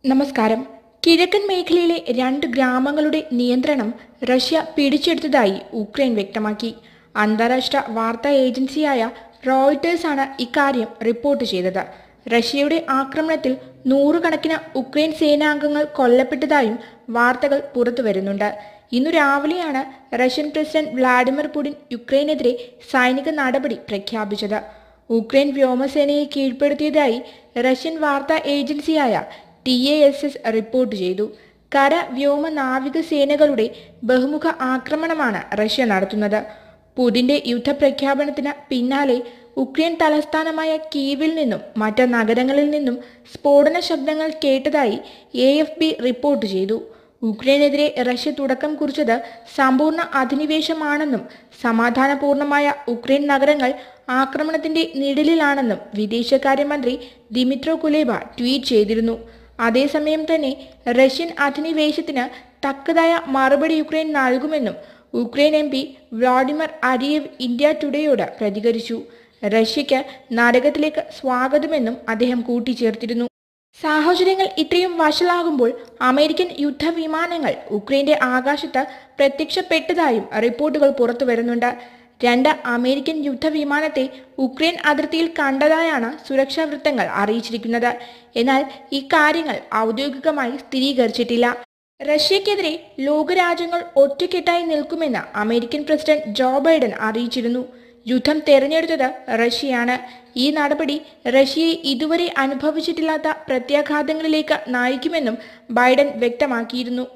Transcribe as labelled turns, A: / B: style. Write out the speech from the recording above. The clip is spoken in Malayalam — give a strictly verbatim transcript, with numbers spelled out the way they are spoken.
A: നമസ്കാരം. കിഴക്കൻ മേഖലയിലെ രണ്ട് ഗ്രാമങ്ങളുടെ നിയന്ത്രണം റഷ്യ പിടിച്ചെടുത്തതായി ഉക്രൈൻ വ്യക്തമാക്കി. അന്താരാഷ്ട്ര വാർത്താ ഏജൻസിയായ റോയിട്ടേഴ്സ് ആണ് ഇക്കാര്യം റിപ്പോർട്ട് ചെയ്തത്. റഷ്യയുടെ ആക്രമണത്തിൽ നൂറുകണക്കിന് ഉക്രൈൻ സേനാംഗങ്ങൾ കൊല്ലപ്പെട്ടതായും വാർത്തകൾ പുറത്തുവരുന്നുണ്ട്. ഇന്നു രാവിലെയാണ് റഷ്യൻ പ്രസിഡന്റ് വ്ളാഡിമിർ പുടിൻ യുക്രൈനെതിരെ സൈനിക നടപടി പ്രഖ്യാപിച്ചത്. ഉക്രൈൻ വ്യോമസേനയെ കീഴ്പ്പെടുത്തിയതായി റഷ്യൻ വാർത്താ ഏജൻസിയായ T A S S report ചെയ്തു. കര, വ്യോമ, നാവിക സേനകളുടെ ബഹുമുഖ ആക്രമണമാണ് റഷ്യ നടത്തുന്നത്. പുടിന്റെ യുദ്ധപ്രഖ്യാപനത്തിന് പിന്നാലെ ഉക്രൈൻ തലസ്ഥാനമായ കീവിൽ നിന്നും മറ്റ് നഗരങ്ങളിൽ നിന്നും സ്ഫോടന ശബ്ദങ്ങൾ കേട്ടതായി എ എഫ് പി റിപ്പോർട്ട് ചെയ്തു. ഉക്രൈനെതിരെ റഷ്യ തുടക്കം കുറിച്ചത് സമ്പൂർണ്ണ അധിനിവേശമാണെന്നും സമാധാനപൂർണമായ ഉക്രൈൻ നഗരങ്ങൾ ആക്രമണത്തിന്റെ നിഴലിലാണെന്നും വിദേശകാര്യമന്ത്രി ദിമിത്രോ കുലേബ ട്വീറ്റ് ചെയ്തിരുന്നു. അതേസമയം തന്നെ റഷ്യൻ അധിനിവേശത്തിന് തക്കതായ മറുപടി യുക്രൈൻ നൽകുമെന്നും Ukraine M P Vladimir Ariev India ടുഡേയോട് പ്രതികരിച്ചു. റഷ്യയ്ക്ക് നരകത്തിലേക്ക് സ്വാഗതമെന്നും അദ്ദേഹം കൂട്ടിച്ചേർത്തിരുന്നു. സാഹചര്യങ്ങൾ ഇത്രയും വഷളാകുമ്പോൾ അമേരിക്കൻ യുദ്ധവിമാനങ്ങൾ ഉക്രൈന്റെ ആകാശത്ത് പ്രത്യക്ഷപ്പെട്ടതായും റിപ്പോർട്ടുകൾ പുറത്തുവരുന്നുണ്ട്. രണ്ട് അമേരിക്കൻ യുദ്ധവിമാനത്തെ ഉക്രൈൻ അതിർത്തിയിൽ കണ്ടതായാണ് സുരക്ഷാ വൃത്തങ്ങൾ അറിയിച്ചിരിക്കുന്നത്. എന്നാൽ ഇക്കാര്യങ്ങൾ ഔദ്യോഗികമായി സ്ഥിരീകരിച്ചിട്ടില്ല. റഷ്യക്കെതിരെ ലോകരാജ്യങ്ങൾ ഒറ്റക്കെട്ടായി നിൽക്കുമെന്ന് അമേരിക്കൻ പ്രസിഡന്റ് ജോ ബൈഡൻ അറിയിച്ചിരുന്നു. യുദ്ധം തെരഞ്ഞെടുത്തത് റഷ്യയാണ്. ഈ നടപടി റഷ്യയെ ഇതുവരെ അനുഭവിച്ചിട്ടില്ലാത്ത പ്രത്യാഘാതങ്ങളിലേക്ക് നയിക്കുമെന്നും ബൈഡൻ വ്യക്തമാക്കിയിരുന്നു.